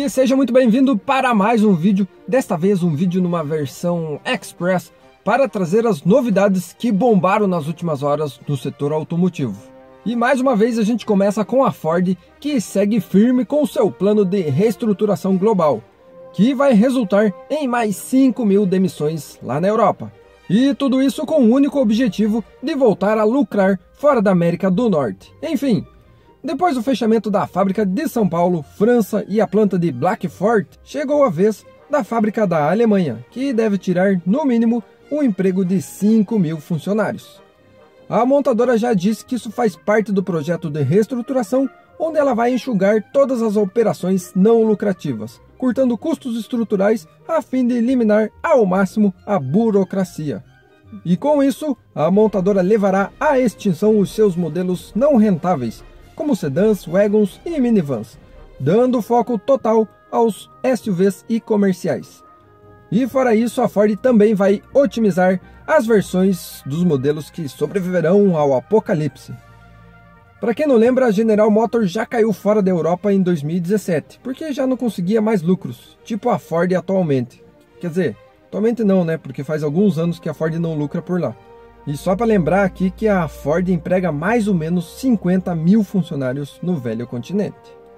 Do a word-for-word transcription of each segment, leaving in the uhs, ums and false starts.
E seja muito bem-vindo para mais um vídeo, desta vez um vídeo numa versão Express, para trazer as novidades que bombaram nas últimas horas no setor automotivo. E mais uma vez a gente começa com a Ford, que segue firme com seu plano de reestruturação global, que vai resultar em mais cinco mil demissões lá na Europa. E tudo isso com o único objetivo de voltar a lucrar fora da América do Norte. Enfim, depois do fechamento da fábrica de São Paulo, França e a planta de Blackford, chegou a vez da fábrica da Alemanha, que deve tirar, no mínimo, um emprego de cinco mil funcionários. A montadora já disse que isso faz parte do projeto de reestruturação, onde ela vai enxugar todas as operações não lucrativas, cortando custos estruturais a fim de eliminar ao máximo a burocracia. E com isso, a montadora levará à extinção os seus modelos não rentáveis, como sedãs, wagons e minivans, dando foco total aos S U Vs e comerciais. E fora isso, a Ford também vai otimizar as versões dos modelos que sobreviverão ao apocalipse. Para quem não lembra, a General Motors já caiu fora da Europa em dois mil e dezessete, porque já não conseguia mais lucros, tipo a Ford atualmente. Quer dizer, atualmente não, né? Porque faz alguns anos que a Ford não lucra por lá. E só para lembrar aqui que a Ford emprega mais ou menos cinquenta mil funcionários no velho continente.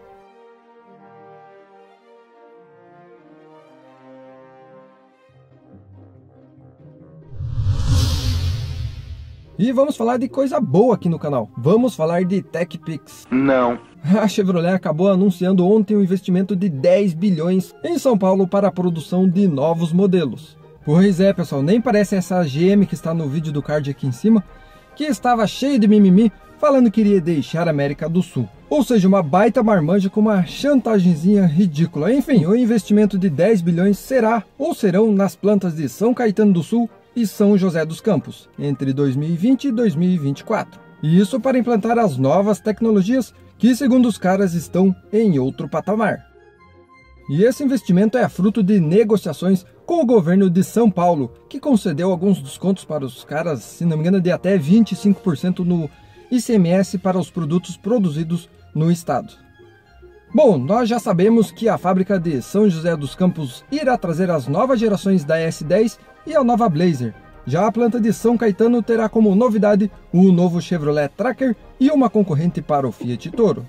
E vamos falar de coisa boa aqui no canal. Vamos falar de TechPix. Não. A Chevrolet acabou anunciando ontem um investimento de dez bilhões em São Paulo para a produção de novos modelos. Pois é, pessoal, nem parece essa G M que está no vídeo do card aqui em cima, que estava cheio de mimimi, falando que iria deixar a América do Sul. Ou seja, uma baita marmanja com uma chantagemzinha ridícula. Enfim, o investimento de dez bilhões será ou serão nas plantas de São Caetano do Sul e São José dos Campos, entre dois mil e vinte e dois mil e vinte e quatro. E isso para implantar as novas tecnologias que, segundo os caras, estão em outro patamar. E esse investimento é fruto de negociações com o governo de São Paulo, que concedeu alguns descontos para os caras, se não me engano, de até vinte e cinco por cento no I C M S para os produtos produzidos no estado. Bom, nós já sabemos que a fábrica de São José dos Campos irá trazer as novas gerações da S dez e a nova Blazer. Já a planta de São Caetano terá como novidade o novo Chevrolet Tracker e uma concorrente para o Fiat Toro.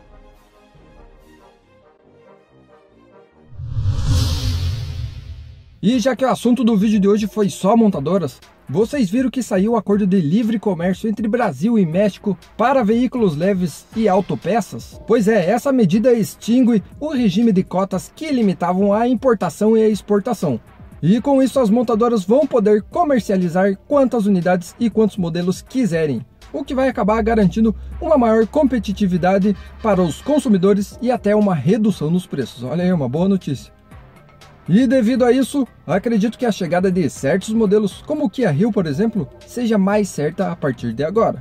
E já que o assunto do vídeo de hoje foi só montadoras, vocês viram que saiu o acordo de livre comércio entre Brasil e México para veículos leves e autopeças? Pois é, essa medida extingue o regime de cotas que limitavam a importação e a exportação. E com isso as montadoras vão poder comercializar quantas unidades e quantos modelos quiserem, o que vai acabar garantindo uma maior competitividade para os consumidores e até uma redução nos preços. Olha aí, uma boa notícia. E devido a isso, acredito que a chegada de certos modelos, como o Kia Rio, por exemplo, seja mais certa a partir de agora.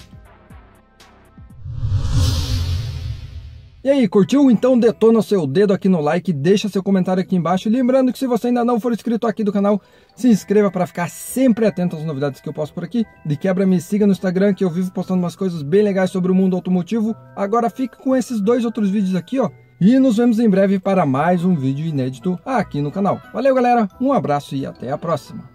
E aí, curtiu? Então detona o seu dedo aqui no like, deixa seu comentário aqui embaixo. Lembrando que se você ainda não for inscrito aqui do canal, se inscreva para ficar sempre atento às novidades que eu posto por aqui. De quebra, me siga no Instagram, que eu vivo postando umas coisas bem legais sobre o mundo automotivo. Agora fique com esses dois outros vídeos aqui, ó. E nos vemos em breve para mais um vídeo inédito aqui no canal. Valeu, galera, um abraço e até a próxima.